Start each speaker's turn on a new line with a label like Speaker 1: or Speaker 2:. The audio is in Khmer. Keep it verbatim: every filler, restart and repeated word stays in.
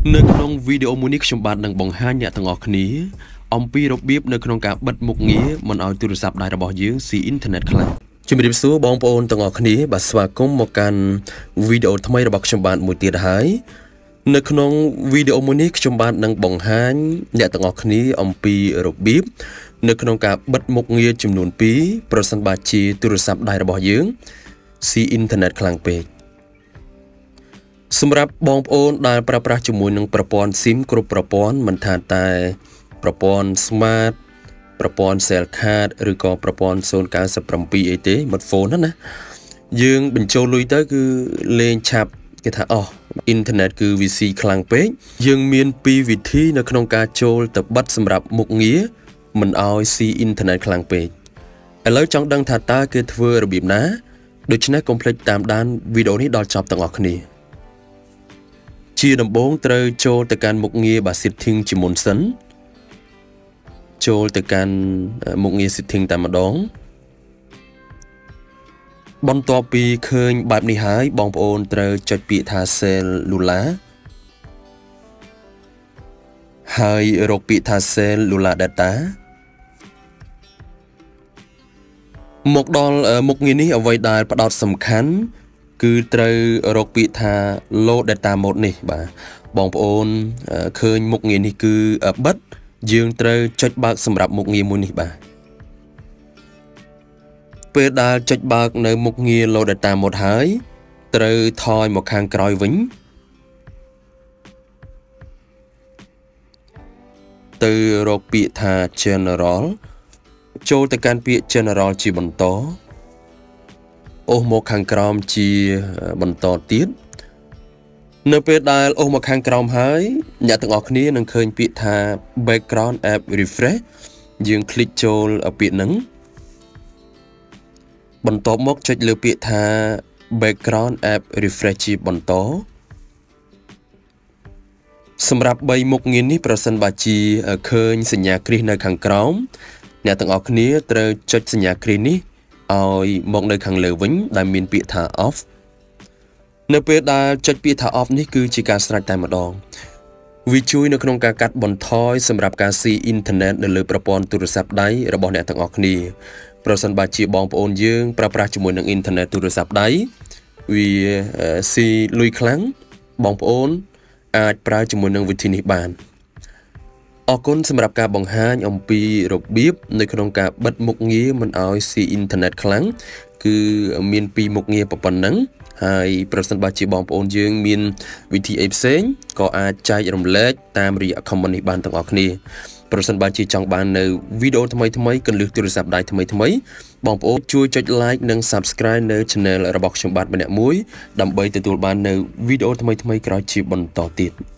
Speaker 1: នៅក្នុងវីដេអូមួយនេះខ្ញុំបាទនឹងបង្ហាញអ្នកទាំងអស់គ្នាអំពីរបៀបនៅក្នុងការបិទមុខងារមិនឲ្យទូរស័ព្ទដៃរបស់យើងស៊ីអ៊ីនធឺណិតខ្លាំងជំរាបសួរបងប្អូនទាំងអស់គ្នាបាទស្វាគមន៍មកកាន់វីដេអូថ្មីរបស់ខ្ញុំបាទមួយទៀតហើយនៅក្នុងវីដេអូមួយនេះខ្ញុំបាទនឹងបង្ហាញអ្នកទាំងអស់គ្នាអំពីរបៀបនៅក្នុងការបិទមុខងារចំនួនពីរប្រសិនបើជាទូរស័ព្ទដៃរបស់យើងស៊ីអ៊ីនធឺណិតខ្លាំងពេកសម្រាប់បងប្អូនដែលប្រើប្រាស់ជាមួយនឹងប្រព័ន្ធ SIM គ្រប់ប្រព័ន្ធមិនថាតែប្រព័ន្ធ Smart ប្រព័ន្ធ Cell Card ឬក៏ប្រព័ន្ធ ศูนย์ เก้า เจ็ด អីទេ smartphone ហ្នឹងណាយើងបញ្ចូលលុយទៅគឺលេងឆាប់គេថាអស់អ៊ីនធឺណិតគឺវាស៊ីខ្លាំងពេកយើងមានពីរវិធីនៅក្នុងការចូលទៅបិទសម្រាប់មុខងារមិនឲ្យស៊ីអ៊ីនធឺណិតខ្លាំងពេកឥឡូវចង់ដឹងថាតើគេធ្វើរបៀបណាដូច្នេះកុំភ្លេចតាមដានវីដេអូនេះដល់ចប់ទាំងអស់គ្នាជាដំបូងត្រូវចូលទៅកាន់មុខងារបាទ setting ជាមុនសិនចូលទៅកាន់មុខងារ setting តែម្ដងបន្ទាប់ពីឃើញបែបនេះហើយបងប្អូនត្រូវចុចពាក្យថា cellular ហើយរកពាក្យថា cellular data មកដល់មុខងារនេះអ្វីដែលផ្ដោតសំខាន់គឺត្រូវរកពាក្យថា low data mode នេះបាទបងប្អូនឃើញមុខងារនេះគឺបិទយើងត្រូវចុចបើកសម្រាប់មុខងារមួយនេះបាទពេលដែលចុចបើកនៅមុខងារ low data mode ហើយត្រូវថយមកខាងក្រោយវិញទៅរកពាក្យថា general ចូលទៅកាន់ពាក្យ general ជាបន្តអូសមកខាងក្រោមជាបន្តទៀតនៅពេលដែលអូសមកខាងក្រោមហើយអ្នកទាំងអស់គ្នានឹងឃើញពាក្យថា background app refresh យើងคลิกចូលពាក្យហ្នឹងបន្ទាប់មកចុចលើពាក្យថា background app refresh ជាបន្តសម្រាប់បីមុខងារនេះប្រសិនបើជាឃើញសញ្ញាគ្រីសនៅខាងក្រោមអ្នកទាំងអស់គ្នាត្រូវចុចសញ្ញាគ្រីសនេះឲ្យមកនៅខាងលើវិញដែលមានពាក្យថា off នៅពេលដែលចុចពាក្យថា off នេះគឺជាការស្រេចតែម្ដងវាជួយនៅក្នុងការកាត់បន្ថយសម្រាប់ការស៊ីអ៊ីនធឺណិតនៅលើប្រព័ន្ធទូរស័ព្ទដៃរបស់អ្នកទាំងអស់គ្នាប្រសិនបើជាបងប្អូនយើងប្រើប្រាស់ជាមួយនឹងអ៊ីនធឺណិតទូរស័ព្ទដៃវាស៊ីលុយខ្លាំងបងប្អូនអាចប្រើជាមួយនឹងវិធីនេះបានអរគុណសម្រាប់ការបង្ហាញអំពីរបៀបនៅក្នុងការបិទមុខងារមិនឲ្យស៊ីអ៊ីនធឺណិតខ្លាំងគឺមានពីរមុខងារប៉ុណ្ណឹងហើយប្រសិនបើជាបងប្អូនយើងមានវិធីអីផ្សេងក៏អាចចែករំលែកតាមរយៈ comment នេះបានទាំងអស់គ្នាប្រសិនបើជាចង់បាននៅវីដេអូថ្មីថ្មីកន្លឹះទូរស័ព្ទដៃថ្មីថ្មីបងប្អូនជួយចុច like និង subscribe នៅ channel របស់ខ្ញុំបាទម្នាក់មួយដើម្បីទទួលបាននៅវីដេអូថ្មីថ្មីក្រោយជាបន្តទៀត